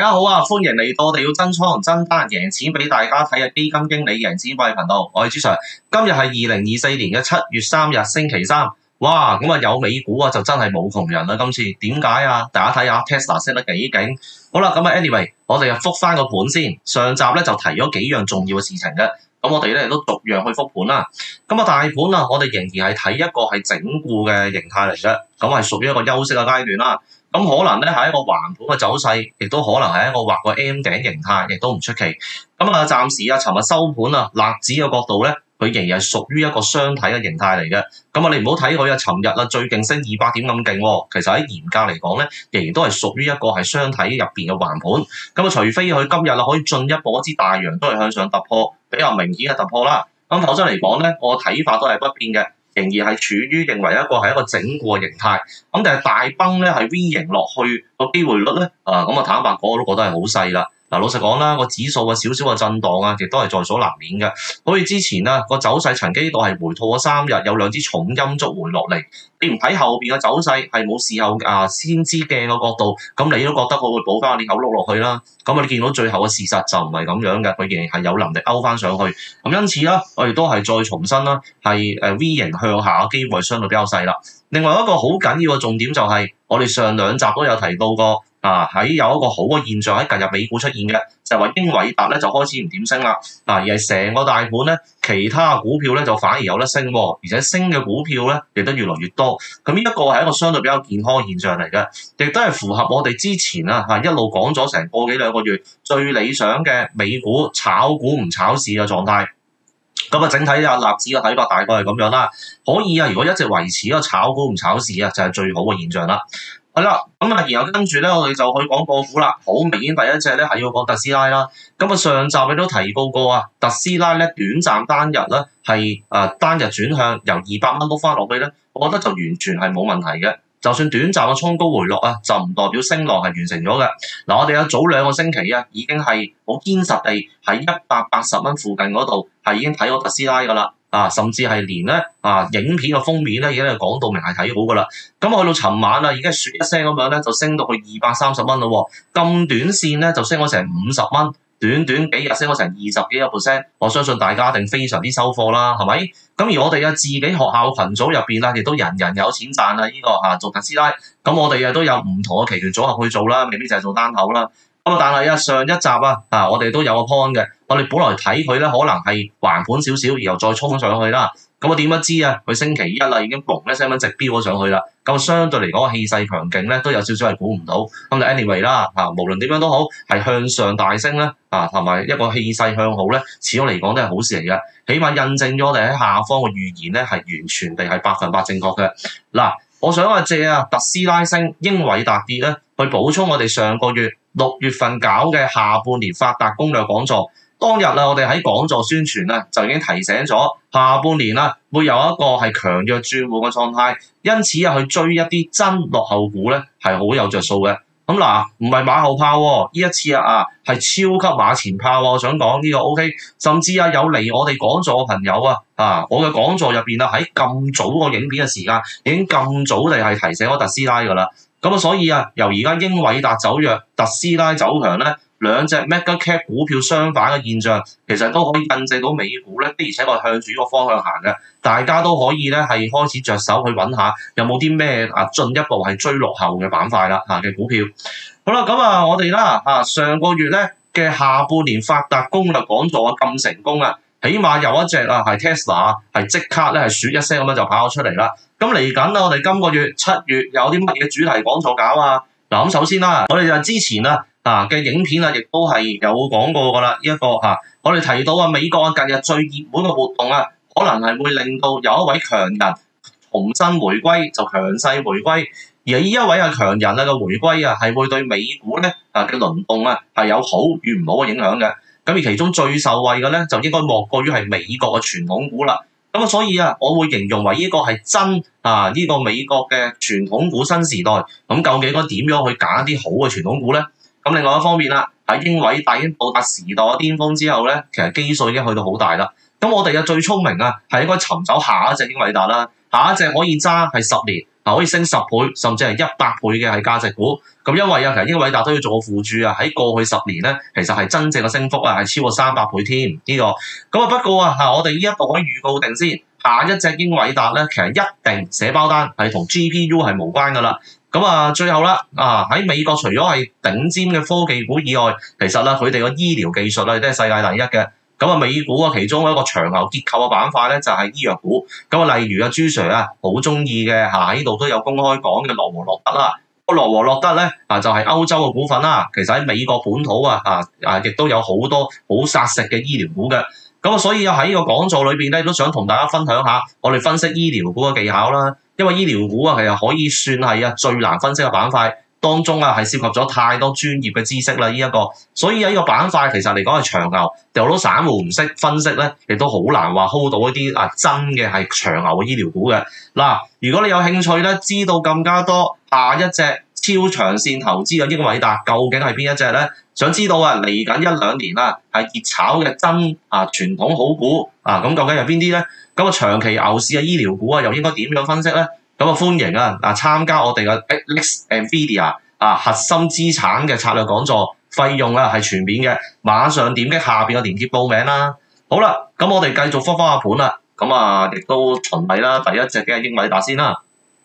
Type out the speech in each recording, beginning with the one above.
家好啊，歡迎嚟到我哋要真倉真單贏錢俾大家睇嘅基金經理贏錢幣頻道，我係朱 Sir。今日係2024年嘅7月3日星期三，哇，咁啊有美股啊就真係冇窮人啦。今次點解啊？大家睇下 Tesla 升得幾勁。好啦，咁啊 anyway，我哋就復翻個盤先。上集咧就提咗幾樣重要嘅事情嘅，咁我哋咧都逐樣去復盤啦。咁啊大盤啊，我哋仍然係睇一個係整固嘅形態嚟嘅，咁係屬於一個休息嘅階段啦。咁可能咧係一個橫盤嘅走勢，亦都可能係一個畫個 M 頂形態，亦都唔出奇。咁啊，暫時啊，尋日收盤啊，納指嘅角度咧，佢仍然係屬於一個雙體嘅形態嚟嘅。咁啊，你唔好睇佢啊，尋日啊最勁升200點咁勁喎，其實喺嚴格嚟講咧，仍然都係屬於一個係雙體入邊嘅橫盤。咁啊，除非佢今日啊可以進一步一支大陽都係向上突破，比較明顯嘅突破啦。咁否則嚟講咧，我睇法都係不變嘅。仍然係處於認為一個係一個整固嘅形態，咁但係大崩咧係 V 型落去個機會率咧，咁啊坦白講我都覺得係好細啦。嗱，老實講啦，個指數啊少少嘅震盪啊，亦都係在所難免嘅。好似之前啊個走勢曾經度係回吐咗3日，有2支重陰燭回落嚟。你唔睇後邊嘅走勢係冇事後先知鏡嘅角度，咁你都覺得佢會補翻個裂口碌落去啦。咁你見到最後嘅事實就唔係咁樣嘅，佢仍然係有能力勾翻上去。咁因此啦，我哋都係再重申啦，係V 型向下嘅機會相對比較細啦。另外一個好緊要嘅重點就係，我哋上2集都有提到過。喺有一個好嘅現象喺近日美股出現嘅，就係話英偉達咧就開始唔點升啦，而係成個大盤咧，其他股票咧就反而有得升喎，而且升嘅股票咧亦都越來越多。咁呢一個係一個相對比較健康嘅現象嚟嘅，亦都係符合我哋之前一路講咗成個幾兩個月最理想嘅美股炒股唔炒市嘅狀態。咁啊，整體納指嘅睇法大概係咁樣啦。可以如果一直維持一個炒股唔炒市就係最好嘅現象啦。係啦，咁然後跟住咧，我哋就去講個股啦。好明顯，第一隻咧係要講特斯拉啦。咁啊，上集你都提到過啊，特斯拉咧短暫單日咧係單日轉向由200蚊碌翻落去咧，我覺得就完全係冇問題嘅。就算短暫嘅衝高回落啊，就唔代表升浪係完成咗嘅。嗱，我哋早2個星期啊，已經係好堅實地喺180蚊附近嗰度係已經睇到特斯拉噶啦。甚至係連咧影片嘅封面咧已經係講到明係睇好噶啦。咁去到尋晚已經説一聲咁樣咧，就升到去230蚊咯。咁短線咧就升咗成50蚊，短幾日升咗成20幾個%。我相信大家一定非常之收貨啦，係咪？咁而我哋自己學校群組入邊啦，亦都人人有錢賺啊！呢個做特斯拉，咁我哋都有唔同嘅期權組合去做啦，未必就係做單頭啦。咁但係上一集我哋都有個 point 嘅，我哋本來睇佢咧可能係橫盤少少，然後再衝上去啦。咁我點不知佢星期一啦已經嘣一聲咁直飆咗上去啦。咁相對嚟講氣勢強勁咧，都有少少係估唔到。咁就 anyway 啦，無論點樣都好，係向上大升咧，同埋一個氣勢向好咧，始終嚟講都係好事嚟嘅。起碼印證咗我哋喺下方嘅預言咧係完全地係100%正確嘅。嗱，我想借特斯拉升、英偉達跌咧，去補充我哋上個月6月份搞嘅下半年發達攻略講座。當日我哋喺講座宣傳就已經提醒咗下半年會有一個係強弱轉換嘅狀態，因此去追一啲真落後股咧係好有着數嘅。咁唔係馬後炮喎，呢一次係超級馬前炮喎。我想講呢個 OK， 甚至有嚟我哋講座嘅朋友我嘅講座入邊喺咁早個影片嘅時間已經咁早地係提醒咗特斯拉㗎啦。咁所以由而家英偉達走弱，特斯拉走強咧，兩隻 mega cap 股票相反嘅現象，其實都可以印證到美股咧，的而且確向住呢個方向行嘅。大家都可以咧係開始着手去揾下有冇啲咩進一步係追落後嘅板塊啦嘅股票。好啦，咁我哋上個月咧嘅下半年發達攻略講座咁成功起碼有一隻係 Tesla 係即刻咧係説一聲咁樣就跑咗出嚟啦。咁嚟緊我哋今個月7月有啲乜嘢主題講座搞啊？嗱，咁首先我哋就之前嘅影片亦都係有講過噶啦。呢一個我哋提到美國近日最熱門嘅活動可能係會令到有一位強人重新回歸，就強勢回歸。而呢一位強人嘅回歸係會對美股咧嘅輪動係有好與唔好嘅影響嘅。咁而其中最受惠嘅咧就應該莫過於係美國嘅傳統股啦。咁所以我會形容為呢個係真呢個美國嘅傳統股新時代。咁究竟應該點樣去揀啲好嘅傳統股咧？咁另外一方面喺英偉達已經到達時代嘅巔峰之後咧，其實基數已經去到好大啦。咁我哋最聰明係應該尋找下一隻英偉達啦，下一隻可以揸係10年， 可以升10倍甚至係100倍嘅係價值股。咁因為其實英偉達都要做個附註喺過去10年咧，其實係真正嘅升幅係超過300倍添呢個。咁不過我哋呢一度可以預告定先，下一隻英偉達咧，其實一定寫包單係同 GPU 係無關噶啦。咁最後啦，喺美國除咗係頂尖嘅科技股以外，其實佢哋個醫療技術都係世界第一嘅。咁美股其中一個長牛結構嘅板塊咧就係醫藥股。咁例如朱 Sir 好中意嘅喺度都有公開講嘅羅和諾德啦。羅和諾德咧就係歐洲嘅股份啦，其實喺美國本土亦都有好多好殺食嘅醫療股嘅。咁所以喺呢個講座裏邊咧，都想同大家分享下我哋分析醫療股嘅技巧啦。因為醫療股其實可以算係最難分析嘅板塊，當中係涉及咗太多專業嘅知識啦。所以呢個板塊其實嚟講係長牛，有好多散戶唔識分析咧，亦都好難話 hold 到一啲真嘅係長牛嘅醫療股嘅。嗱，如果你有興趣咧，知道更加多下一隻超長線投資嘅英偉達究竟係邊一隻咧？想知道嚟緊1-2年係熱炒嘅真傳統好股咁究竟係邊啲咧？咁長期牛市嘅醫療股又應該點樣分析咧？咁歡迎參加我哋嘅 NVIDIA 核心資產嘅策略講座，費用係全免嘅，馬上點擊下邊嘅連結報名啦。好啦，咁我哋繼續復翻下盤啦。咁亦都循例啦，第一隻嘅英偉達先啦。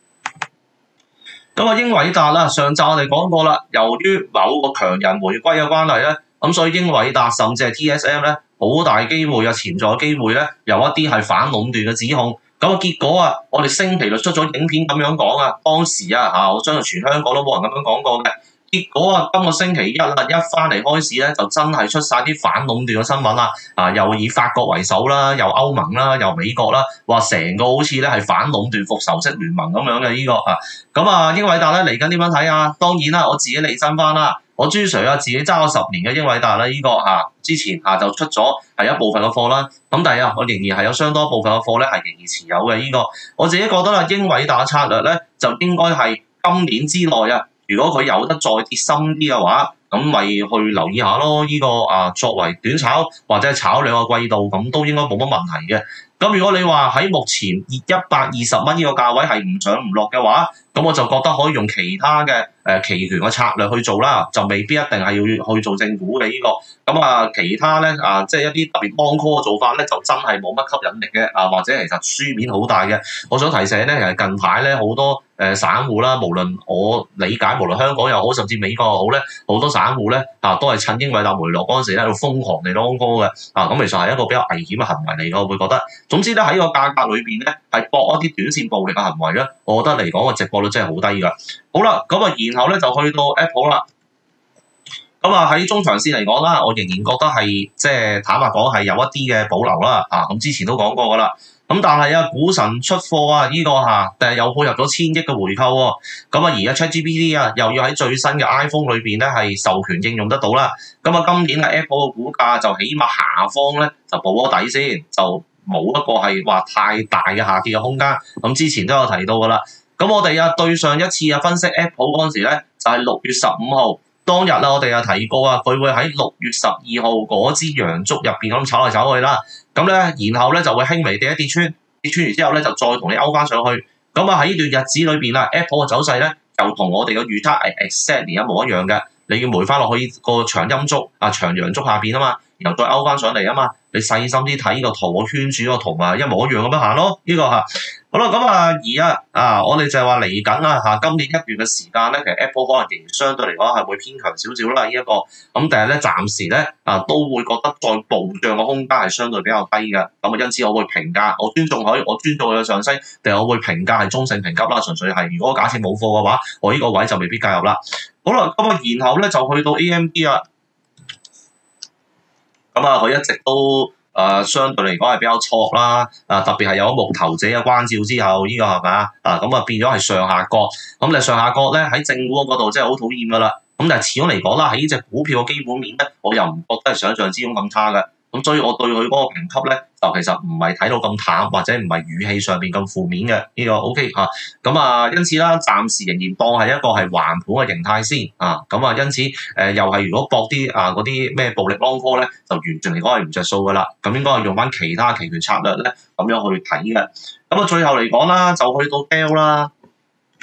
咁英偉達上集我哋講過啦，由於某個強人回歸嘅關係咧，咁所以英偉達甚至係 TSM 咧，好大機會潛在機會咧，有一啲係反壟斷嘅指控。咁結果我哋星期六出咗影片咁樣講當時我相信全香港都冇人咁樣講過嘅。結果今個星期一翻嚟開市咧，就真係出晒啲反壟斷嘅新聞啦。又以法國為首啦，又歐盟啦，又美國啦，話成個好似咧係反壟斷復仇式聯盟咁樣嘅呢個咁英偉達咧嚟緊點樣睇啊？當然啦，我自己理身翻啦。我朱 Sir 自己揸咗10年嘅英偉達啦，之前就出咗係一部分嘅貨啦。咁但係我仍然係有相當部分嘅貨咧係仍然持有嘅呢個。我自己覺得英偉達策略咧就應該係今年之內如果佢有得再跌深啲嘅話，咁咪去留意下咯。呢個作為短炒或者係炒2個季度，咁都應該冇乜問題嘅。咁如果你話喺目前120蚊呢個價位係唔上唔落嘅話，咁我就覺得可以用其他嘅期權嘅策略去做啦，就未必一定係要去做正股嘅呢個。咁其他咧即係一啲特別 long call 嘅做法咧，就真係冇乜吸引力嘅或者其實輸面好大嘅。我想提醒咧，其實近排咧好多散戶啦，無論我理解，無論香港又好，甚至美國又好咧，好多散戶咧都係趁英偉達回落嗰陣時咧，喺度瘋狂地 long call 嘅。咁其實係一個比較危險嘅行為嚟嘅，我會覺得。總之咧喺個價格裏邊咧係搏一啲短線暴力嘅行為咧，我覺得嚟講個值博率真係好低㗎。好啦，咁然後咧就去到 Apple 啦。咁喺中長線嚟講啦，我仍然覺得係即係坦白講係有一啲嘅保留啦。咁之前都講過㗎啦。咁但係股神出貨呢個又配合咗1000億嘅回購喎。咁而家 ChatGPT 又要喺最新嘅 iPhone 裏邊咧係授權應用得到啦。咁今年Apple 嘅股價就起碼下方咧就保咗底先，就冇一個係話太大嘅下跌嘅空間。咁之前都有提到㗎啦。咁我哋對上一次分析 Apple 嗰陣時咧，就係6月15號當日我哋提過佢會喺6月12號嗰支陽燭入邊咁炒嚟炒去啦。咁咧，然後咧就會輕微跌穿完之後咧就再同你勾翻上去。咁喺呢段日子裏邊Apple 嘅走勢咧又同我哋嘅預測係 exactly 一模一樣嘅。你要回翻落去個長陰燭長陽燭下邊啊嘛，然後再勾翻上嚟啊嘛。你細心啲睇呢個圖，我圈住個圖一模一樣咁樣行咯。呢個好啦，咁我哋就係話嚟緊今年1月嘅時間咧，其實 Apple 可能仍然相對嚟講係會偏強少少啦。呢一個咁，但係咧暫時咧都會覺得再暴漲嘅空間係相對比較低嘅。咁因此我會評價，我尊重佢嘅上升，但係我會評價係中性評級啦。純粹係如果假設冇貨嘅話，我呢個位就未必介入啦。好啦，咁然後咧就去到 AMD 啦。咁佢一直都相對嚟講係比較錯啦，特別係有木頭者嘅關照之後，呢個係咪咁變咗係上下角。咁你上下角咧喺正股嗰度真係好討厭噶啦。咁但係始終嚟講啦，喺呢隻股票嘅基本面咧，我又唔覺得係想象之中咁差嘅。咁所以我對佢嗰個評級咧，就其實唔係睇到咁淡，或者唔係語氣上邊咁負面嘅呢個 OK 咁因此啦，暫時仍然當係一個係橫盤嘅形態先咁因此又係如果搏啲嗰啲咩暴力 long call 咧，就完全嚟講係唔着數噶啦。咁應該係用翻其他期權策略咧咁樣去睇嘅。咁最後嚟講啦，就去到 Dell 啦。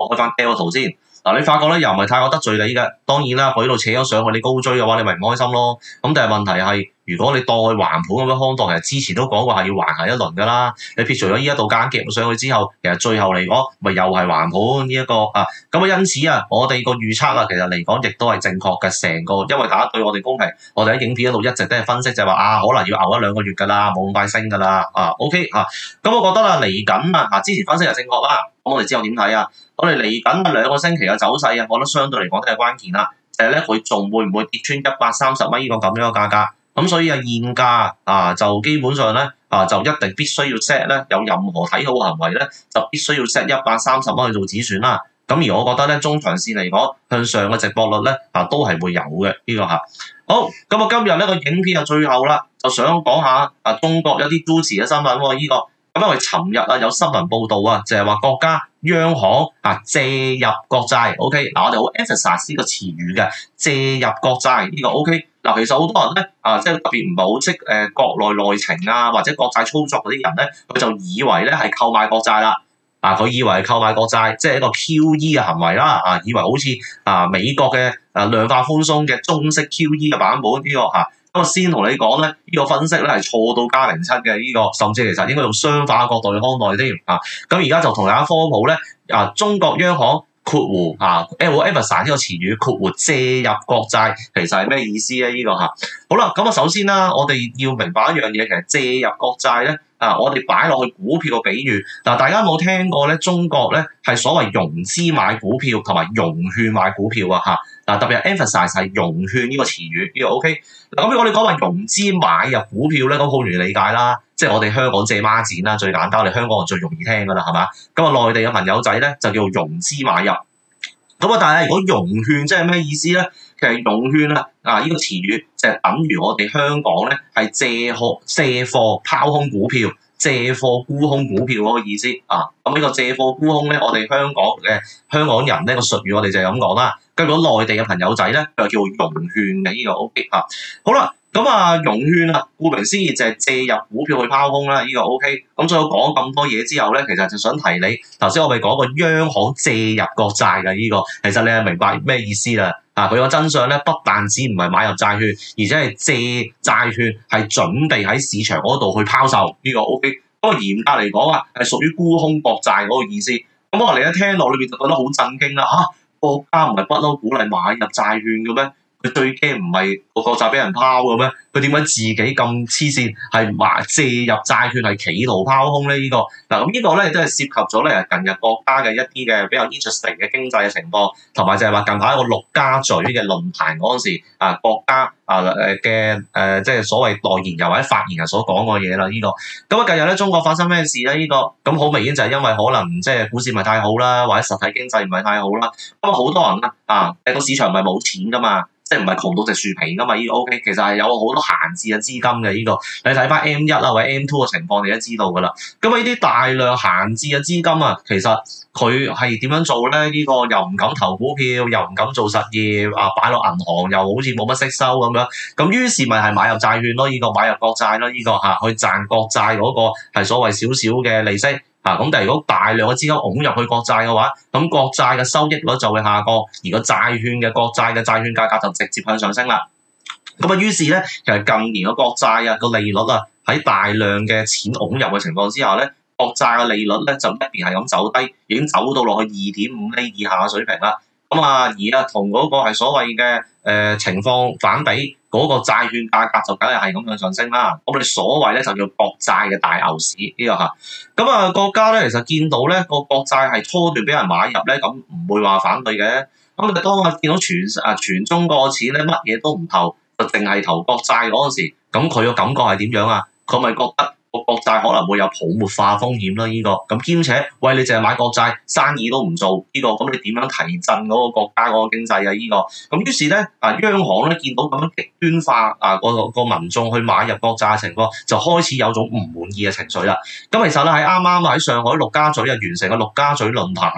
開翻 L 圖先。嗱，你發覺咧又唔係太過得罪你嘅，當然啦，佢呢度扯咗上去，你高追嘅話，你咪唔開心咯。咁但係問題係，如果你當佢橫盤咁樣看待，其實之前都講過係要橫行一輪㗎啦。你撇除咗呢一度間夾上去之後，其實最後嚟講，咪又係橫盤呢一個啊。咁啊，因此啊，我哋個預測啊，其實嚟講亦都係正確嘅成個，因為大家對我哋公平，我哋喺影片嗰度一直都係分析就係話啊，可能要熬一兩個月㗎啦，冇咁快升㗎啦。OK 啊，咁我覺得啊，嚟緊啊，之前分析係正確啦。咁我哋之後點睇啊？我哋嚟緊兩個星期嘅走勢啊，我覺得相對嚟講都係關鍵啦。就係咧，佢仲會唔會跌穿130蚊呢個咁樣嘅價格？咁所以啊，現價啊就基本上咧就一定必須要 set 咧，有任何睇好行為咧，就必須要 set 130蚊去做止損啦。咁而我覺得咧，中長線嚟講，向上嘅直播率咧都係會有嘅呢個嚇。好，咁我今日呢個影片啊最後啦，就想講下中國有啲 juicy 嘅新聞喎，呢個。咁因為尋日啊有新聞報道啊，就係話國家央行借入國債 ，OK 嗱，我哋好 emphasize 呢個詞語嘅借入國債呢個 OK 嗱，其實好多人咧即係特別唔係好識國內內情啊或者國債操作嗰啲人咧，佢就以為咧係購買國債啦，佢以為係購買國債，即係一個 QE 嘅行為啦，以為好似美國嘅量化寬鬆嘅中式 QE 嘅版本呢個嚇。咁我先同你講咧，呢個分析咧係錯到+07嘅呢個，甚至其實應該用相反角度去看待添咁而家就同大家科普咧，中國央行括弧emphasize 呢個詞語括弧借入國債，其實係咩意思咧？呢個好啦，咁首先啦，我哋要明白一樣嘢，其實借入國債咧我哋擺落去股票嘅比喻大家有冇聽過咧？中國咧係所謂融資買股票同埋融券買股票特別係 emphasize 係融券呢個詞語，呢個 OK。咁如果你講話融資買入股票咧，咁好容易理解啦，即係我哋香港借孖展啦，最簡單，我哋香港人最容易聽㗎啦，係嘛？咁內地嘅朋友仔咧就叫融資買入。咁但係如果融券即係咩意思咧？其實融券呢個詞語就係等於我哋香港咧係借貨拋空股票。借貨沽空股票嗰個意思咁呢個借貨沽空咧，我哋香港人呢個術語我哋就係咁講啦。咁如果內地嘅朋友仔咧，佢就叫融券嘅呢個 OK 好啦，咁融券顧名思義就係借入股票去拋空啦，呢個 OK。咁所以我講咁多嘢之後咧，其實就想提你頭先我咪講過央行借入國債嘅呢個，其實你係明白咩意思啦？佢個真相咧，不但止唔係買入債券，而且係借債券係準備喺市場嗰度去拋售呢個 OK。不過嚴格嚟講係屬於沽空國債嗰個意思。咁我哋一聽落裏邊就覺得好震驚啦國家唔係不嬲鼓勵買入債券嘅咩？佢最驚唔係個國債俾人拋嘅咩？佢點解自己咁黐線係借入債券係企圖拋空咧？呢個咁呢個咧都係涉及咗咧近日國家嘅一啲嘅比較 interesting 嘅經濟嘅情況，同埋就係話近排一個陸家嘴嘅論壇嗰陣時國家嘅即係所謂代言人或者發言人所講嘅嘢啦。呢個咁近日咧中國發生咩事咧？呢個咁好明顯就係因為可能即係股市唔係太好啦，或者實體經濟唔係太好啦。咁好多人個市場唔係冇錢噶嘛。即係唔係窮到食樹皮㗎嘛？呢個 OK，其實係有好多閒置嘅資金嘅呢個。你睇翻 M1 或者 M2 嘅情況，你都知道㗎啦。咁呢啲大量閒置嘅資金其實佢係點樣做咧？呢個又唔敢投股票，又唔敢做實業，擺落銀行又好似冇乜息收咁樣。咁於是咪係買入債券咯？呢個買入國債咯？呢個去賺國債嗰個係所謂少少嘅利息。咁但係如果大量嘅資金湧入去國債嘅話，咁國債嘅收益率就會下降，而個債券嘅國債嘅債券價格就直接向上升啦。咁於是咧，其實近年嘅國債個利率喺大量嘅錢湧入嘅情況之下咧，國債嘅利率咧就一邊係咁走低，已經走到落去2.5厘以下嘅水平啦。咁而同嗰個係所謂嘅情況反比，嗰個債券價格就梗係咁向上升啦。咁我哋所謂咧就叫國債嘅大牛市呢個咁國家咧其實見到咧個國債係初段俾人買入咧，咁唔會話反對嘅。咁你當我見到全中國嘅錢咧乜嘢都唔投，就淨係投國債嗰陣時，咁佢個感覺係點樣啊？佢咪覺得個國債可能會有泡沫化風險啦，呢個咁兼且，喂你淨係買國債，生意都唔做呢個，咁你點樣提振嗰個國家嗰個經濟啊？呢個咁於是咧央行咧見到咁樣極端化個民眾去買入國債嘅情況，就開始有種唔滿意嘅情緒啦。咁其實咧喺啱啱喺上海陸家嘴完成嘅陸家嘴論壇咧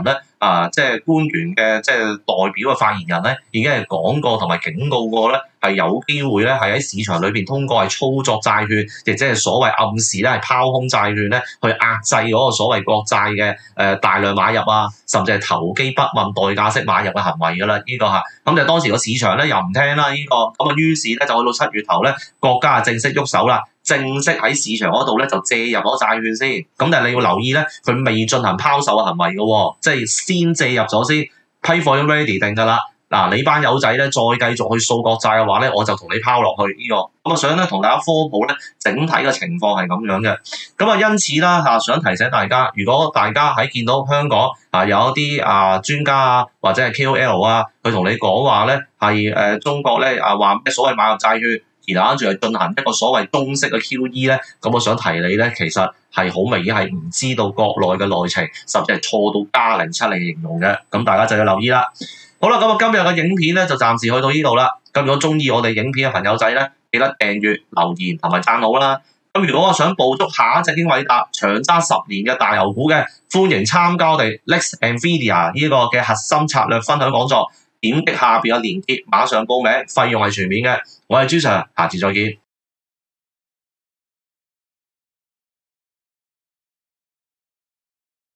即係官員嘅即係代表嘅發言人咧，已經係講過同埋警告過咧，係有機會咧係喺市場裏邊通過係操作債券，亦即係所謂暗示咧係拋空債券咧，去壓制嗰個所謂國債嘅大量買入啊，甚至係投機不問代價式買入嘅行為㗎啦，呢個嚇。咁就當時個市場咧又唔聽啦，呢個咁啊，於是咧就去到7月頭咧，國家正式喐手啦。正式喺市場嗰度咧就借入咗債券先，咁但係你要留意咧，佢未進行拋售嘅行為嘅喎，即係先借入咗先，批貨已經 ready 定㗎啦。嗱，你班友仔咧再繼續去掃國債嘅話咧，我就同你拋落去呢個。咁我想咧同大家科普咧整體嘅情況係咁樣嘅。咁啊，因此啦嚇，想提醒大家，如果大家喺見到香港有一啲專家啊或者係 KOL 啊，佢同你講話咧係中國咧話咩所謂買入債券，然後跟住係進行一個所謂中式嘅 QE 咧，咁我想提你咧，其實係好明顯係唔知道國內嘅內情，甚至係錯到+07嚟形容嘅，咁大家就要留意啦。好啦，咁啊今日嘅影片咧就暫時去到呢度啦。咁如果中意我哋影片嘅朋友仔咧，記得訂閱、留言同埋讚好啦。咁如果我想捕捉下一隻英偉達長揸10年嘅大牛股嘅，歡迎參加我哋 Next NVIDIA 呢個嘅核心策略分享講座。點擊下邊嘅連結，馬上報名，費用係全面嘅。我係朱 Sir，下次再見。